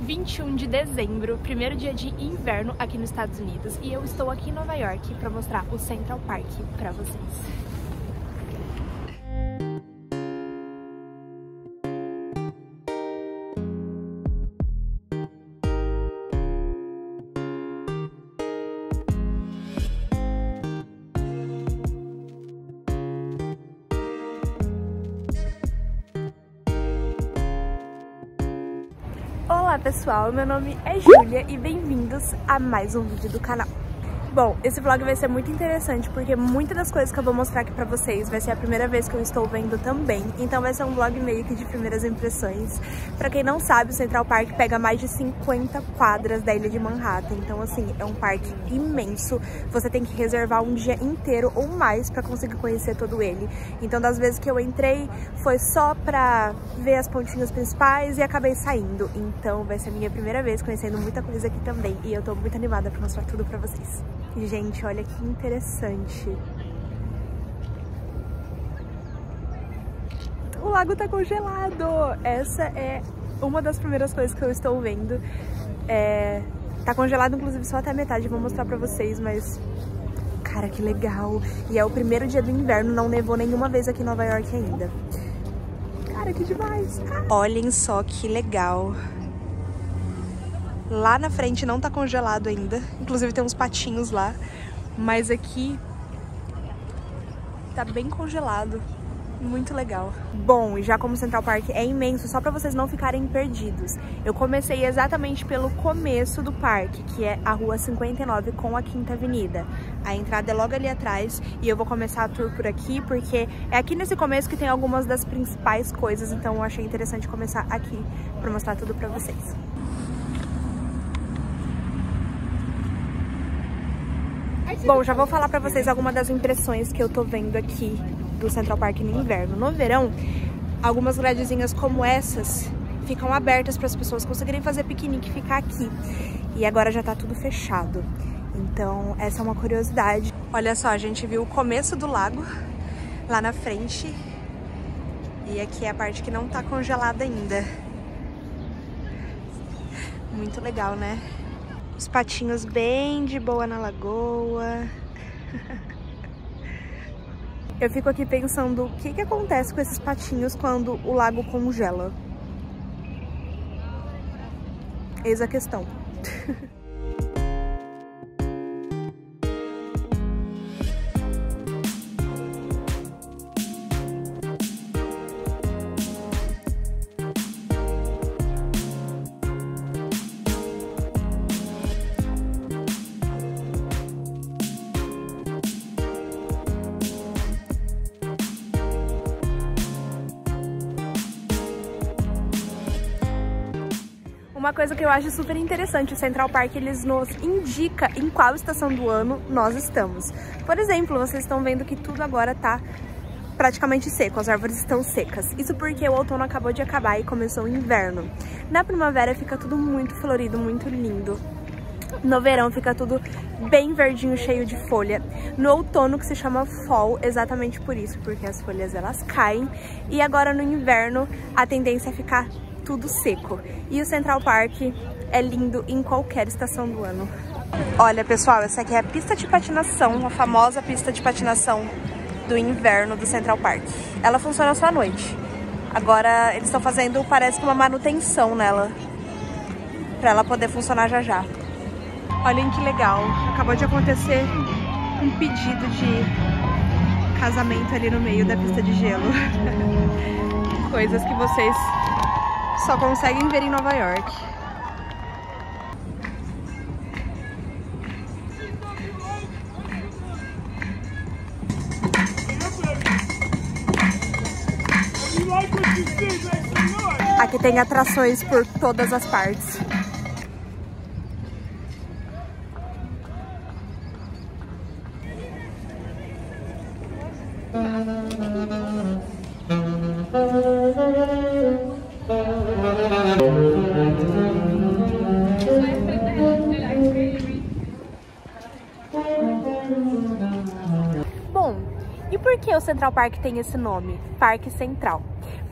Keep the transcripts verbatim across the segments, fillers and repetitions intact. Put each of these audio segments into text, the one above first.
vinte e um de dezembro, primeiro dia de inverno aqui nos Estados Unidos, e eu estou aqui em Nova York para mostrar o Central Park para vocês. Olá pessoal, meu nome é Júlia e bem-vindos a mais um vídeo do canal. Bom, esse vlog vai ser muito interessante porque muitas das coisas que eu vou mostrar aqui pra vocês vai ser a primeira vez que eu estou vendo também, então vai ser um vlog meio que de primeiras impressões. Pra quem não sabe, o Central Park pega mais de cinquenta quadras da ilha de Manhattan, então assim, é um parque imenso, você tem que reservar um dia inteiro ou mais pra conseguir conhecer todo ele. Então das vezes que eu entrei, foi só pra ver as pontinhas principais e acabei saindo, então vai ser a minha primeira vez conhecendo muita coisa aqui também e eu tô muito animada pra mostrar tudo pra vocês. Gente, olha que interessante. O lago tá congelado. Essa é uma das primeiras coisas que eu estou vendo. É... Tá congelado, inclusive, só até a metade. Vou mostrar pra vocês, mas... Cara, que legal. E é o primeiro dia do inverno, não nevou nenhuma vez aqui em Nova York ainda. Cara, que demais. Olhem só que legal. Lá na frente não tá congelado ainda, inclusive tem uns patinhos lá, mas aqui tá bem congelado, muito legal. Bom, e já como o Central Park é imenso, só pra vocês não ficarem perdidos, eu comecei exatamente pelo começo do parque, que é a Rua cinquenta e nove com a Quinta Avenida. A entrada é logo ali atrás e eu vou começar a tour por aqui, porque é aqui nesse começo que tem algumas das principais coisas, então eu achei interessante começar aqui pra mostrar tudo pra vocês. Bom, já vou falar pra vocês algumas das impressões que eu tô vendo aqui do Central Park no inverno. No verão, algumas gradezinhas como essas ficam abertas para as pessoas conseguirem fazer piquenique e ficar aqui. E agora já tá tudo fechado. Então, essa é uma curiosidade. Olha só, a gente viu o começo do lago lá na frente. E aqui é a parte que não tá congelada ainda. Muito legal, né? Os patinhos bem de boa na lagoa. Eu fico aqui pensando o que que acontece com esses patinhos quando o lago congela. Eis a questão. Uma coisa que eu acho super interessante, o Central Park, eles nos indica em qual estação do ano nós estamos. Por exemplo, vocês estão vendo que tudo agora tá praticamente seco, as árvores estão secas. Isso porque o outono acabou de acabar e começou o inverno. Na primavera fica tudo muito florido, muito lindo. No verão fica tudo bem verdinho, cheio de folha. No outono, que se chama fall, exatamente por isso, porque as folhas elas caem. E agora no inverno a tendência é ficar tudo seco. E o Central Park é lindo em qualquer estação do ano. Olha, pessoal, essa aqui é a pista de patinação, a famosa pista de patinação do inverno do Central Park. Ela funciona só à noite. Agora eles estão fazendo, parece que uma manutenção nela, pra ela poder funcionar já já. Olhem que legal. Acabou de acontecer um pedido de casamento ali no meio da pista de gelo. Coisas que vocês só conseguem ver em Nova York. Aqui tem atrações por todas as partes. Bom, e por que o Central Park tem esse nome, Parque Central?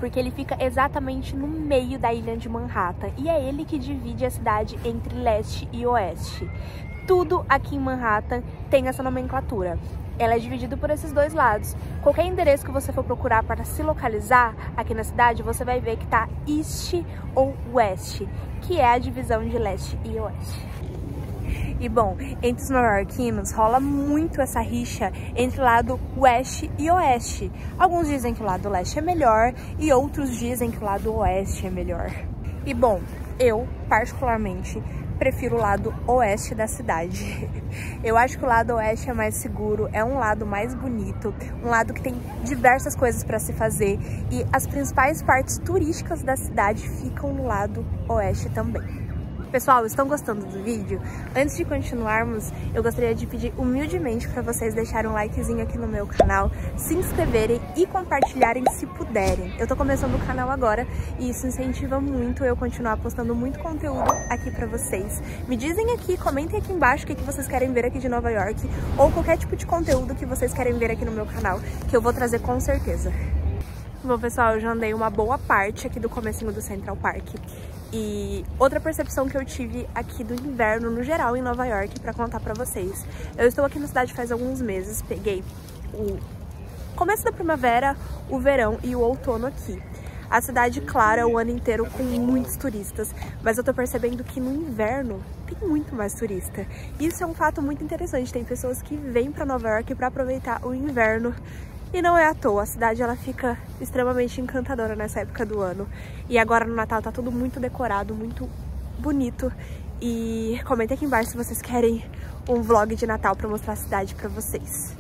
porque ele fica exatamente no meio da ilha de Manhattan e é ele que divide a cidade entre leste e oeste. Tudo aqui em Manhattan tem essa nomenclatura. Ela é dividida por esses dois lados. Qualquer endereço que você for procurar para se localizar aqui na cidade, você vai ver que tá East ou West, que é a divisão de leste e oeste. E bom, entre os nova-iorquinos rola muito essa rixa entre o lado oeste e oeste. Alguns dizem que o lado leste é melhor e outros dizem que o lado oeste é melhor. E bom, eu particularmente prefiro o lado oeste da cidade. Eu acho que o lado oeste é mais seguro, é um lado mais bonito, um lado que tem diversas coisas para se fazer e as principais partes turísticas da cidade ficam no lado oeste também. Pessoal, estão gostando do vídeo? Antes de continuarmos, eu gostaria de pedir humildemente para vocês deixarem um likezinho aqui no meu canal, se inscreverem e compartilharem se puderem. Eu tô começando o canal agora e isso incentiva muito eu continuar postando muito conteúdo aqui para vocês. Me dizem aqui, comentem aqui embaixo o que, que vocês querem ver aqui de Nova York ou qualquer tipo de conteúdo que vocês querem ver aqui no meu canal, que eu vou trazer com certeza. Bom, pessoal, eu já andei uma boa parte aqui do comecinho do Central Park. E outra percepção que eu tive aqui do inverno no geral em Nova York pra contar pra vocês. Eu estou aqui na cidade faz alguns meses, peguei o começo da primavera, o verão e o outono aqui. A cidade, claro, é o ano inteiro com muitos turistas, mas eu tô percebendo que no inverno tem muito mais turista. Isso é um fato muito interessante, tem pessoas que vêm pra Nova York pra aproveitar o inverno. E não é à toa, a cidade ela fica extremamente encantadora nessa época do ano. E agora no Natal tá tudo muito decorado, muito bonito. E comenta aqui embaixo se vocês querem um vlog de Natal pra mostrar a cidade pra vocês.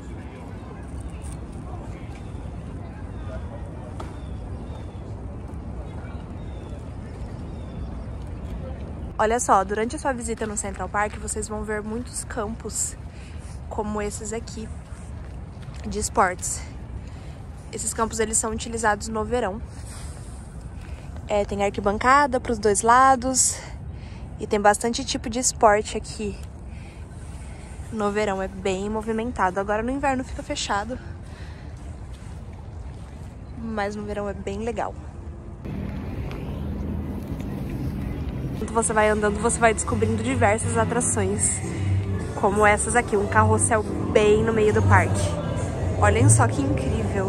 Olha só, durante a sua visita no Central Park, vocês vão ver muitos campos como esses aqui, de esportes. Esses campos eles são utilizados no verão. É, tem arquibancada para os dois lados e tem bastante tipo de esporte aqui. No verão é bem movimentado. Agora no inverno fica fechado, mas no verão é bem legal. Enquanto você vai andando, você vai descobrindo diversas atrações, como essas aqui, um carrossel bem no meio do parque. Olhem só que incrível.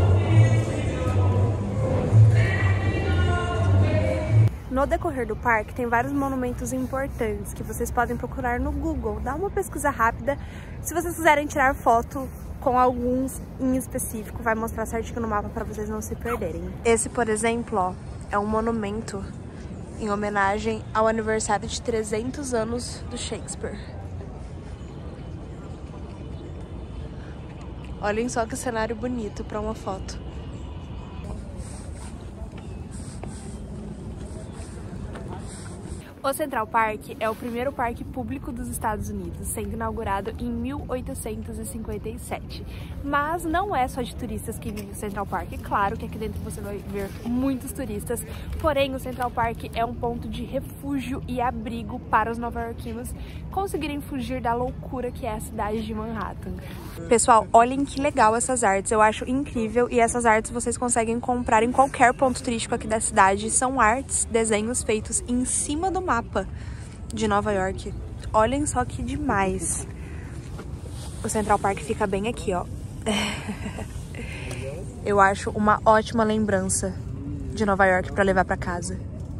No decorrer do parque tem vários monumentos importantes que vocês podem procurar no Google. Dá uma pesquisa rápida. Se vocês quiserem tirar foto com alguns em específico, vai mostrar certinho no mapa para vocês não se perderem. Esse, por exemplo, ó, é um monumento em homenagem ao aniversário de trezentos anos do Shakespeare. Olhem só que cenário bonito para uma foto. O Central Park é o primeiro parque público dos Estados Unidos, sendo inaugurado em mil oitocentos e cinquenta e sete. Mas não é só de turistas que vivem o Central Park. Claro que aqui dentro você vai ver muitos turistas, porém o Central Park é um ponto de refúgio e abrigo para os nova-iorquinos conseguirem fugir da loucura que é a cidade de Manhattan. Pessoal, olhem que legal essas artes, eu acho incrível, e essas artes vocês conseguem comprar em qualquer ponto turístico aqui da cidade. São artes, desenhos feitos em cima do mapa de Nova York. Olhem só que demais. O Central Park fica bem aqui, ó. Eu acho uma ótima lembrança de Nova York para levar para casa.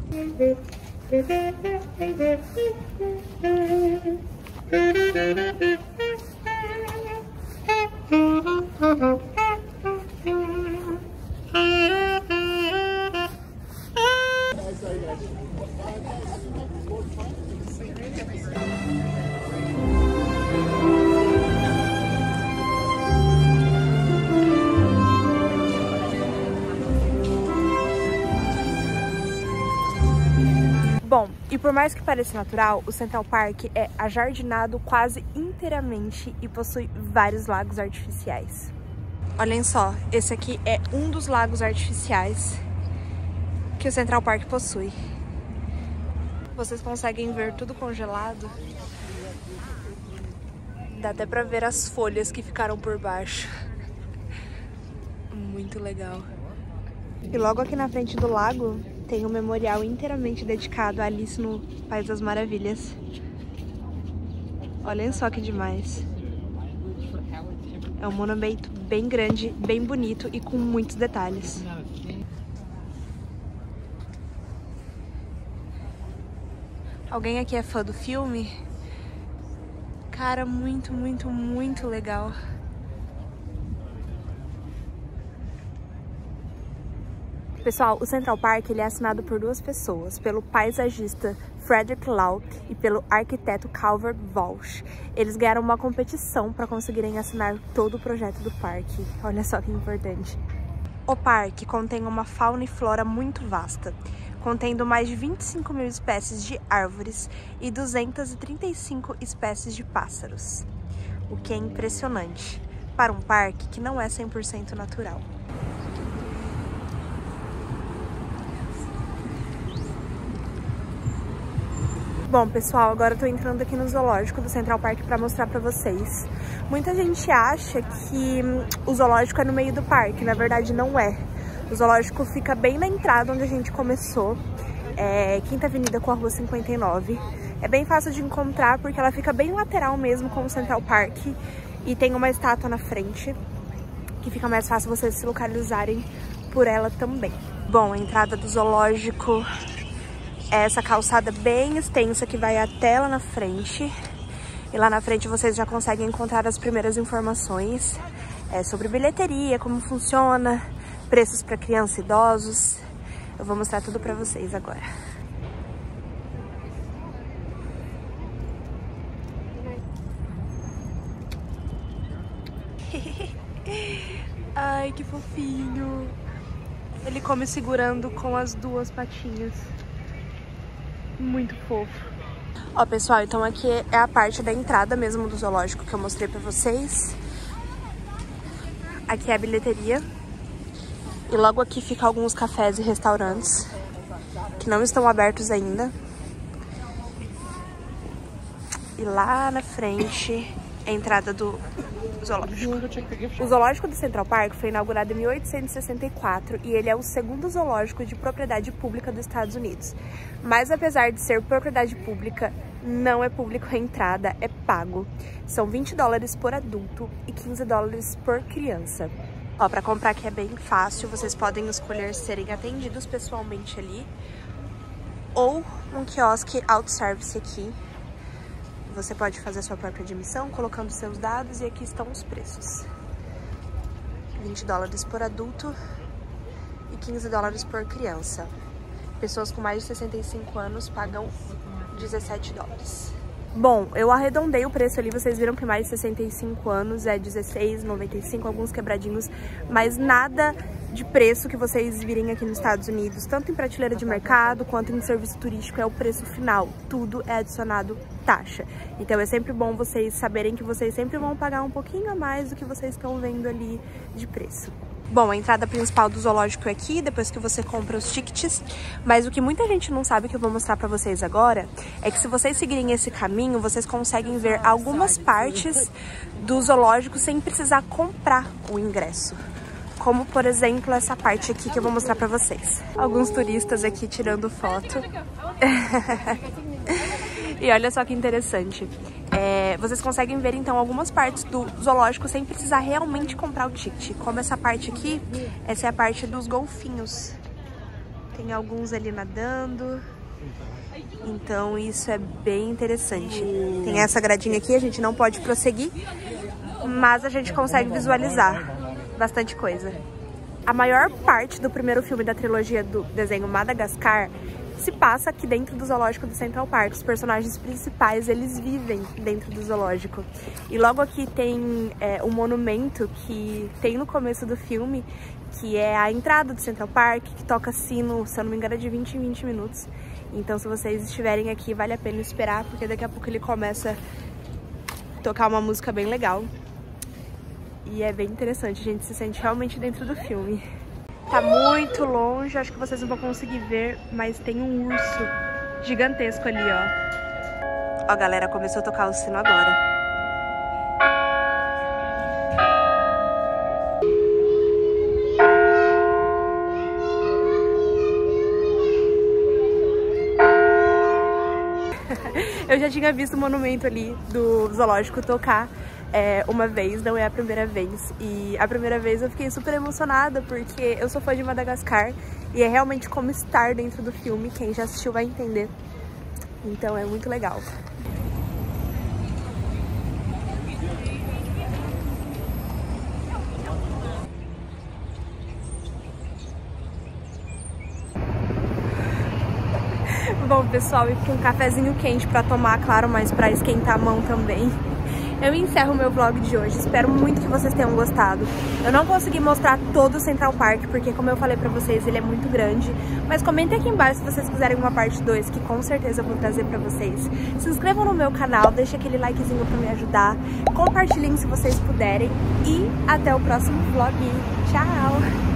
Bom, e por mais que pareça natural, o Central Park é ajardinado quase inteiramente e possui vários lagos artificiais. Olhem só, esse aqui é um dos lagos artificiais que o Central Park possui. Vocês conseguem ver tudo congelado. Dá até pra ver as folhas que ficaram por baixo. Muito legal. E logo aqui na frente do lago tem um memorial inteiramente dedicado a Alice no País das Maravilhas. Olhem só que demais. É um monumento bem grande, bem bonito e com muitos detalhes. Alguém aqui é fã do filme? Cara, muito, muito, muito legal. Pessoal, o Central Park ele é assinado por duas pessoas, pelo paisagista Frederick Lauk e pelo arquiteto Calvert Walsh. Eles ganharam uma competição para conseguirem assinar todo o projeto do parque. Olha só que importante. O parque contém uma fauna e flora muito vasta, contendo mais de vinte e cinco mil espécies de árvores e duzentas e trinta e cinco espécies de pássaros, o que é impressionante para um parque que não é cem por cento natural. Bom, pessoal, agora eu tô entrando aqui no zoológico do Central Park para mostrar para vocês. Muita gente acha que o zoológico é no meio do parque, na verdade não é. O zoológico fica bem na entrada onde a gente começou, é Quinta Avenida com a Rua cinquenta e nove. É bem fácil de encontrar porque ela fica bem lateral mesmo com o Central Park e tem uma estátua na frente, que fica mais fácil vocês se localizarem por ela também. Bom, a entrada do zoológico é essa calçada bem extensa que vai até lá na frente. E lá na frente vocês já conseguem encontrar as primeiras informações é, sobre bilheteria, como funciona, preços para crianças e idosos. Eu vou mostrar tudo para vocês agora. Ai, que fofinho. Ele come segurando com as duas patinhas. Muito fofo. Ó, pessoal, então aqui é a parte da entrada mesmo do zoológico que eu mostrei pra vocês. Aqui é a bilheteria. E logo aqui fica alguns cafés e restaurantes que não estão abertos ainda. E lá na frente é a entrada do zoológico. O zoológico do Central Park foi inaugurado em mil oitocentos e sessenta e quatro e ele é o segundo zoológico de propriedade pública dos Estados Unidos. Mas apesar de ser propriedade pública, não é público a entrada, é pago. São vinte dólares por adulto e quinze dólares por criança. Ó, para comprar aqui é bem fácil, vocês podem escolher serem atendidos pessoalmente ali ou um quiosque auto-service aqui. Você pode fazer a sua própria admissão colocando seus dados e aqui estão os preços. vinte dólares por adulto e quinze dólares por criança. Pessoas com mais de sessenta e cinco anos pagam dezessete dólares. Bom, eu arredondei o preço ali, vocês viram que mais de sessenta e cinco anos é dezesseis reais e noventa e cinco centavos, alguns quebradinhos, mas nada de preço que vocês virem aqui nos Estados Unidos, tanto em prateleira de mercado quanto em serviço turístico, é o preço final. Tudo é adicionado taxa. Então é sempre bom vocês saberem que vocês sempre vão pagar um pouquinho a mais do que vocês estão vendo ali de preço. Bom, a entrada principal do zoológico é aqui, depois que você compra os tickets, mas o que muita gente não sabe, que eu vou mostrar pra vocês agora, é que se vocês seguirem esse caminho, vocês conseguem ver algumas partes do zoológico sem precisar comprar o ingresso. Como, por exemplo, essa parte aqui que eu vou mostrar pra vocês. Alguns turistas aqui tirando foto. E olha só que interessante. É, vocês conseguem ver, então, algumas partes do zoológico sem precisar realmente comprar o ticket. Como essa parte aqui, essa é a parte dos golfinhos. Tem alguns ali nadando. Então, isso é bem interessante. Tem essa gradinha aqui, a gente não pode prosseguir, mas a gente consegue visualizar bastante coisa. A maior parte do primeiro filme da trilogia do desenho Madagascar se passa aqui dentro do zoológico do Central Park. Os personagens principais, eles vivem dentro do zoológico. E logo aqui tem é, um monumento que tem no começo do filme, que é a entrada do Central Park, que toca sino, se eu não me engano, é de vinte em vinte minutos. Então, se vocês estiverem aqui, vale a pena esperar, porque daqui a pouco ele começa a tocar uma música bem legal. E é bem interessante, a gente se sente realmente dentro do filme. Tá muito longe, acho que vocês não vão conseguir ver, mas tem um urso gigantesco ali, ó. Ó, a galera começou a tocar o sino agora. Eu já tinha visto o monumento ali do zoológico tocar é, uma vez, não é a primeira vez. E a primeira vez eu fiquei super emocionada porque eu sou fã de Madagascar e é realmente como estar dentro do filme. Quem já assistiu vai entender. Então é muito legal. Bom, pessoal, e com um cafezinho quente pra tomar, claro, mas pra esquentar a mão também, eu encerro o meu vlog de hoje. Espero muito que vocês tenham gostado. Eu não consegui mostrar todo o Central Park, porque como eu falei pra vocês, ele é muito grande. Mas comentem aqui embaixo se vocês quiserem uma parte dois, que com certeza eu vou trazer pra vocês. Se inscrevam no meu canal, deixem aquele likezinho pra me ajudar. Compartilhem se vocês puderem. E até o próximo vlog. Tchau!